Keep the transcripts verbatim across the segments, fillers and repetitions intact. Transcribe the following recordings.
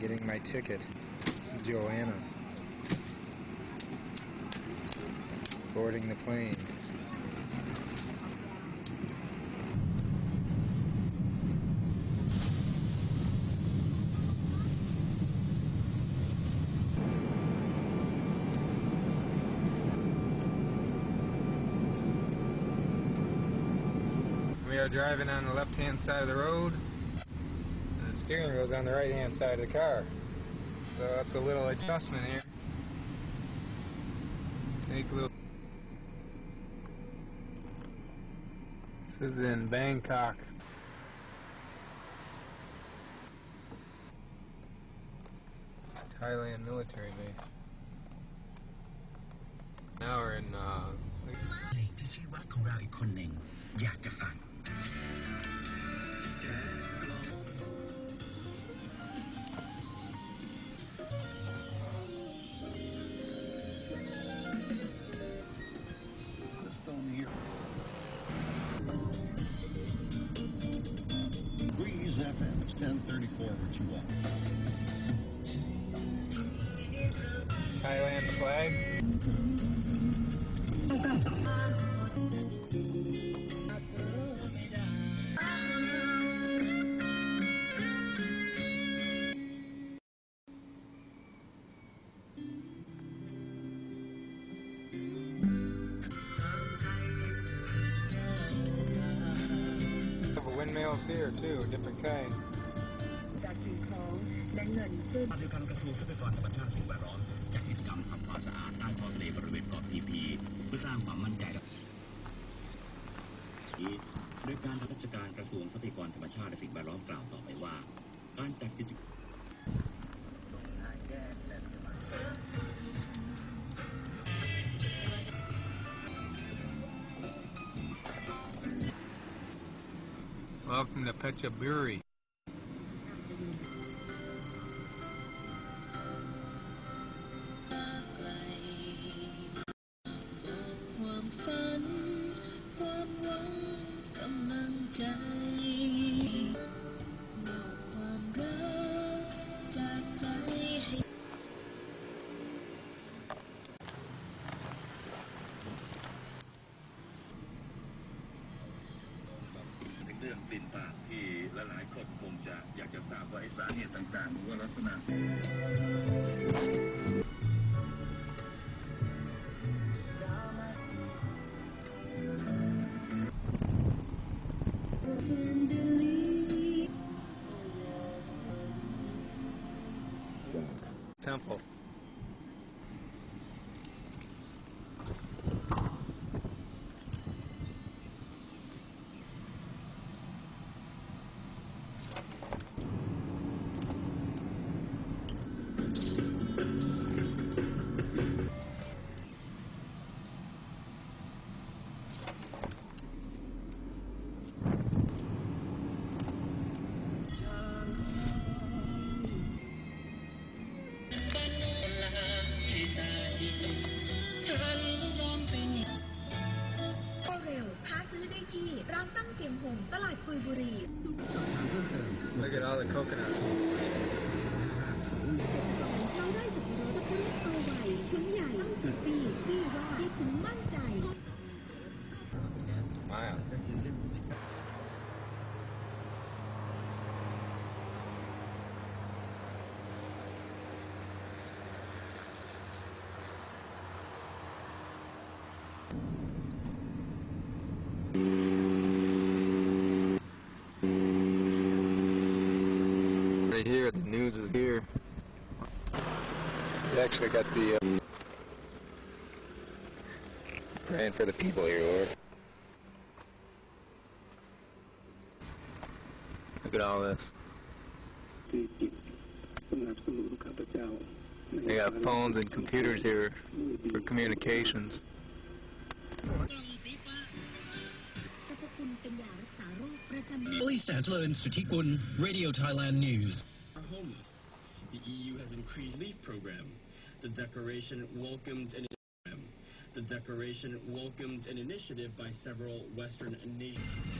getting my ticket. This is Joanna. Boarding the plane. We are driving on the left-hand side of the road, and the steering wheel is on the right-hand side of the car. So that's a little adjustment here. Take a little. This is in Bangkok. Thailand military base. Now we're in uh จะชื่อว่าของเราอีกคนหนึ่งอยากจะฟัง Breeze F M, it's ten thirty-four over two one. Thailand flag. Windmills here too, different kind. จากสิ่งของและเงินเพื่อเดียวกันกระทรวงทรัพยากรธรรมชาติสิ่งแวดล้อมจัดกิจกรรมทำความสะอาดใต้ท้องทะเลบริเวณเกาะพีพีเพื่อสร้างความมั่นใจโดยการราชการกระทรวงทรัพยากรธรรมชาติและสิ่งแวดล้อมกล่าวต่อไปว่าการจัดกิจกรรม Welcome to Phetchaburi. ความฝันความหวังกำลังใจมอบความรักจากใจให้เรื่องกลิ่นปากที่หลายๆคนคงจะอยากจะทราบว่าไอ้สาเหตุต่างๆหรือว่าลักษณะ Temple. Look at all the coconuts. Smile. Right here, the news is here. We actually got the uh, praying for the people here, Lord. Look at all this. They got phones and computers here for communications. Oi Satlern Sutikun, Radio Thailand News. Are homeless. The E U has increased relief program. The declaration welcomed an The declaration welcomed an initiative by several Western nations.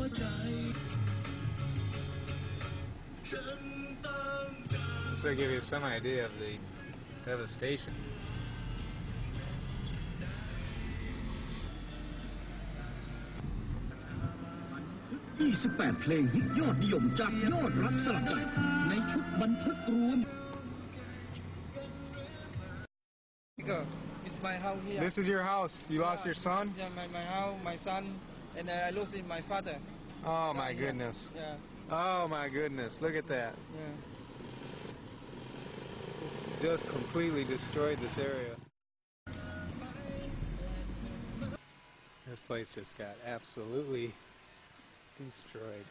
This will give you some idea of the devastation. ยี่สิบแปด เพลงฮิตยอดนิยมจากยอดรักสลักใจในชุดบันทึกรวม It's my house here. This is your house. You Yeah, lost your son? Yeah, my, my house, my son, and uh, I lost my father. Oh my Yeah, goodness. Yeah, Oh my goodness. Look at that. yeah. Just completely destroyed this area. This place just got absolutely destroyed.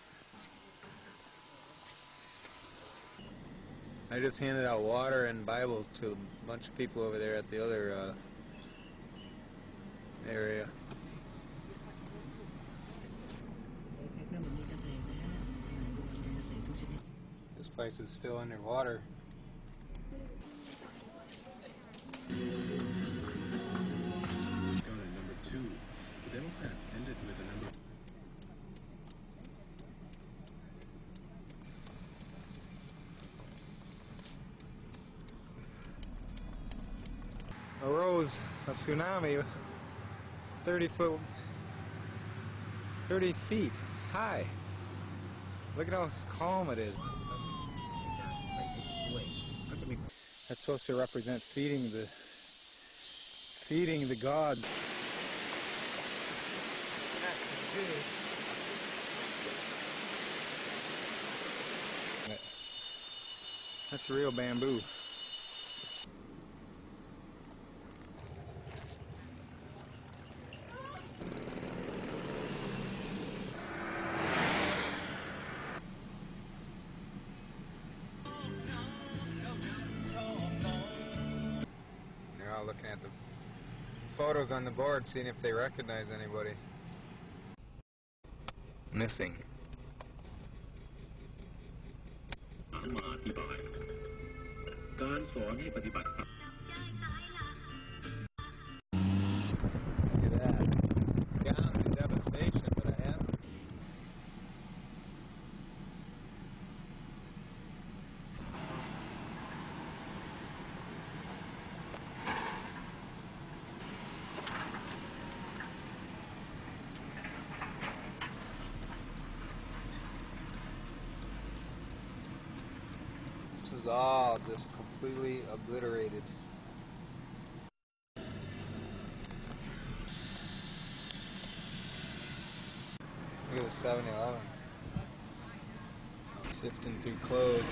I just handed out water and Bibles to a bunch of people over there at the other uh, area. This place is still underwater. Number two, the Democrats ended with a number. Arose a tsunami thirty foot, thirty feet high. Look at how calm it is. That's supposed to represent feeding the feeding the gods. That's real bamboo. They're all looking at the photos on the board, seeing if they recognize anybody. Missing. มาอธิบายการสอนให้ปฏิบัติ Look at that. Gone in devastation, but I have. This was all just completely obliterated. Look at the seven eleven. Sifting through clothes.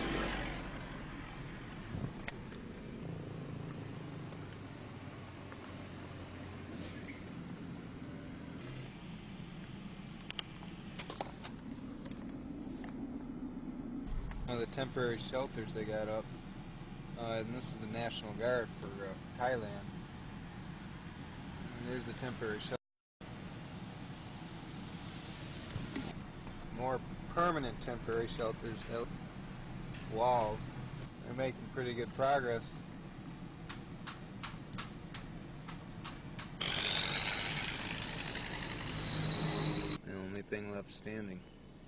Oh, the temporary shelters they got up. Uh, and this is the National Guard for uh, Thailand. And there's the temporary shelter. More permanent temporary shelters, walls. They're making pretty good progress. The only thing left standing.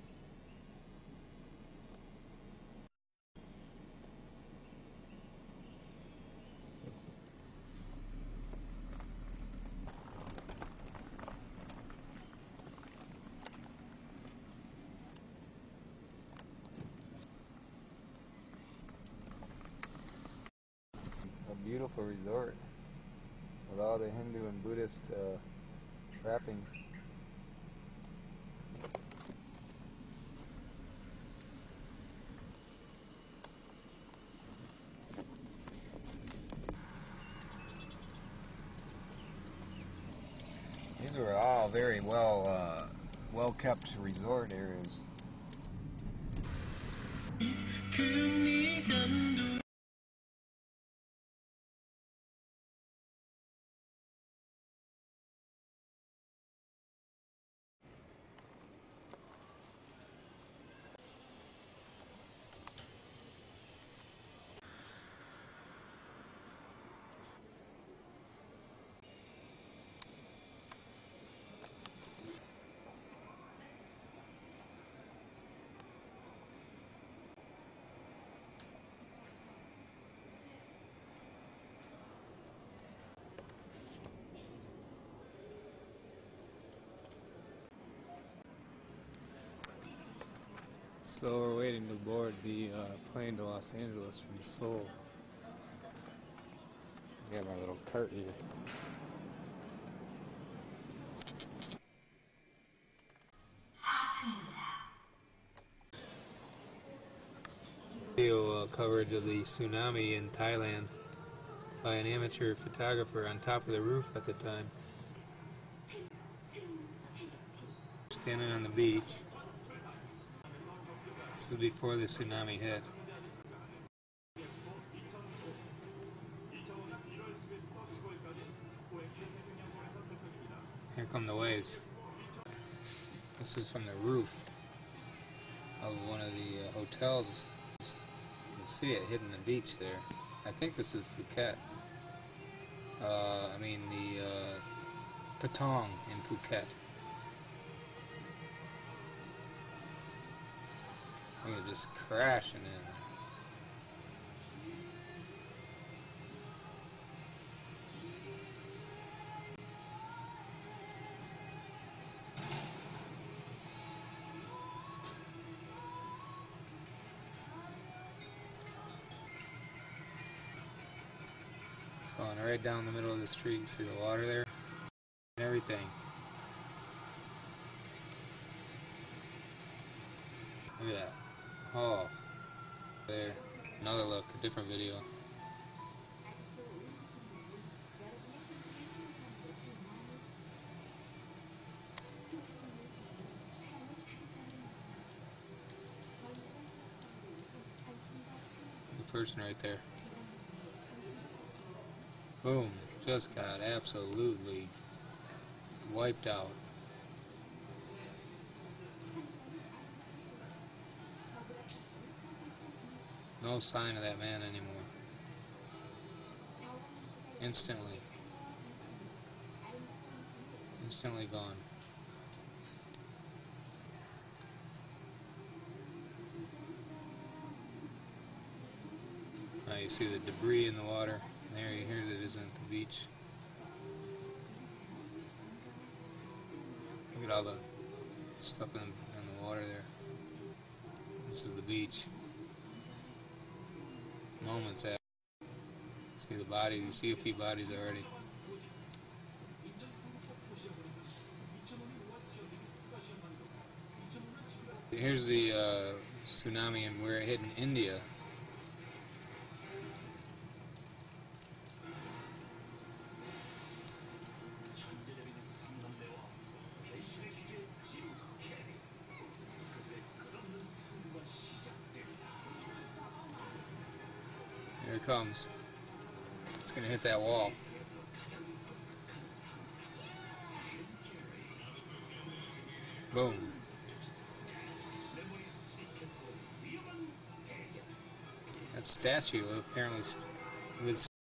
A beautiful resort with all the Hindu and Buddhist uh, trappings. These were all very well uh, well kept resort areas. So we're waiting to board the uh, plane to Los Angeles from Seoul. I got my little cart here. Video uh, coverage of the tsunami in Thailand by an amateur photographer on top of the roof at the time. Standing on the beach. This is before the tsunami hit. Here come the waves. This is from the roof of one of the uh, hotels. You can see it hitting the beach there. I think this is Phuket. Uh, I mean the uh, Patong in Phuket. Look at just crashing in. It's going right down the middle of the street. See the water there? And everything. Look at that. Oh, there. Another look, a different video. The person right there. Boom. Just got absolutely wiped out. No sign of that man anymore. Instantly. Instantly gone. Now you see the debris in the water. There, you hear that it isn't the beach. Look at all the stuff in, in the water there. This is the beach. Moments after. See the bodies, you see a few bodies already. Here's the uh, tsunami and where it hit in India. Here it comes. It's gonna hit that wall. Boom. That statue apparently with